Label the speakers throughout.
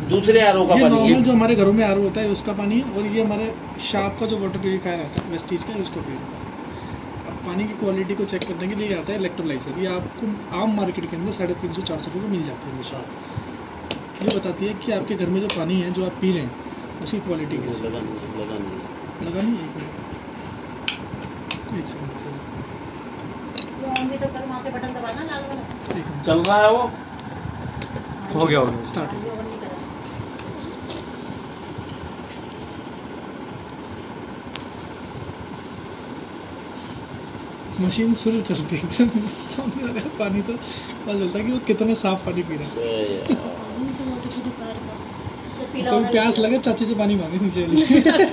Speaker 1: दूसरे आरओ का
Speaker 2: ये
Speaker 1: पानी
Speaker 2: नॉर्मल जो हमारे घरों में आरओ होता है उसका पानी है, और ये हमारे शार्प का जो वाटर प्यूरीफायर आता है वेस्टीज का, उसको प्यूरीफायर। अब पानी की क्वालिटी को चेक करने के लिए आता है इलेक्ट्रोलाइजर। ये आपको आम मार्केट के अंदर 350-400 रुपये में मिल जाती है हमेशा। ये बताती है कि आपके घर में जो पानी है जो आप पी रहे हैं उसकी क्वालिटी कैसी है। लगा नहीं? एक सेकंड
Speaker 3: तो कर वहाँ से बटन दबाना लाल वाला।
Speaker 1: चल रहा है वो,
Speaker 2: हो गया स्टार्ट। मशीन शुरू चलती है सामने आ रहा है पानी, तो पता चलता है कि वो कितना साफ पानी पी रहा है। कोई प्यास लगे चाची से पानी मांगे नीचे वाली।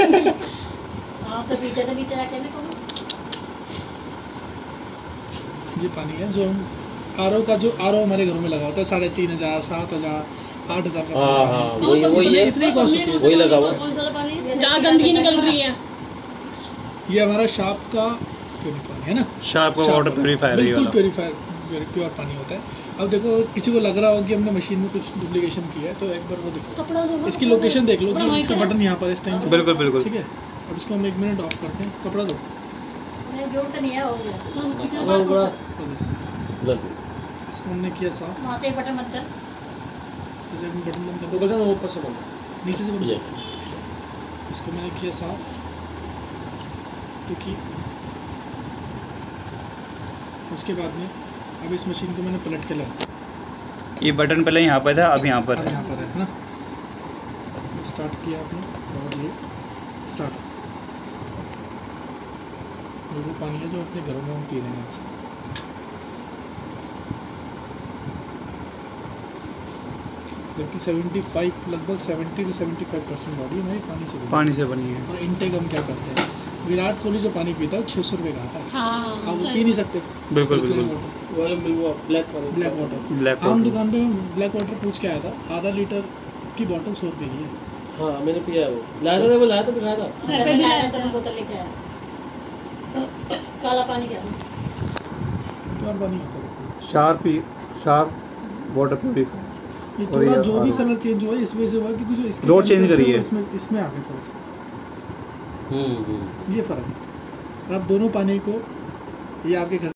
Speaker 2: ये पानी है जो हम आरओ का, जो आरओ हमारे घरों में लगा होता है 3500, 7000, 8000 का।
Speaker 1: वही है,
Speaker 2: इतनी कॉस्ट होती है।
Speaker 1: वही लगा हुआ
Speaker 3: जहाँ गंदगी निकल रही है।
Speaker 2: ये हमारा शार्प का पानी है ना,
Speaker 4: शार्प का वाटर प्यूरीफायर है,
Speaker 2: बिल्कुल प्योर पानी होता है। अब देखो किसी को लग रहा हो कि हमने मशीन में कुछ डुप्लीकेशन किया है, तो एक बार वो देखो, इसकी लोकेशन देख लो कि इसका बटन यहाँ पर इस टाइम पे।
Speaker 4: बिल्कुल बिल्कुल
Speaker 2: ठीक है। अब इसको हम 1 मिनट ऑफ करते हैं। कपड़ा दो, इसको हमने किया साफ।
Speaker 3: वहाँ से बटन मत कर,
Speaker 2: बटन बंद कर, ऊपर से बंद, नीचे से बंद। इसको मैंने किया साफ, क्योंकि उसके बाद में अब इस मशीन को मैंने पलट के लगा।
Speaker 4: ये बटन पहले यहाँ पर था, अब यहाँ पर है।
Speaker 2: यहाँ पर है ना। स्टार्ट किया आपने और ये स्टार्ट। वो पानी है जो अपने घरों में हम पी रहे हैं आज। जबकि 75 लगभग 70 से 75% बॉडी हमारी पानी से बनी है। और इनटेक हम क्या करते हैं, विराट कोहली जो पानी पीता है 600 रुपये का आता है।
Speaker 3: हाँ,
Speaker 2: आप वो पी नहीं सकते।
Speaker 4: बिल्कुल
Speaker 2: ब्लैक वाटर। आम दुकान पे ब्लैक वाटर पूछ के आया था, आधा लीटर की बोतल 100 रुपये की है।
Speaker 5: हाँ मैंने पिया है, वो लाया था
Speaker 3: बोतल लेके आया। काला पानी क्या
Speaker 2: प्योर पानी आता है।
Speaker 4: Sharp water purifier.
Speaker 2: ये थोड़ा जो भी कलर चेंज हुआ है इस वजह से हुआ, क्योंकि जो इसके
Speaker 4: रोड चेंज करी है,
Speaker 2: इसमें आ गया थोड़ा सा। ये फर्क है। अब दोनों पानी को, ये आपके घर